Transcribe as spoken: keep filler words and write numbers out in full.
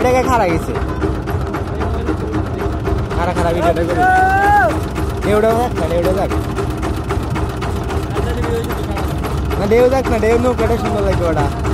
এটাকে খারা গেছে খারা খারা ভিডিওটা করি ঢেউটাও যাক না ঢেউটা যাক না ঢেউ যাক না ঢেউ নৌকাটা সুন্দর লাগবে ওটা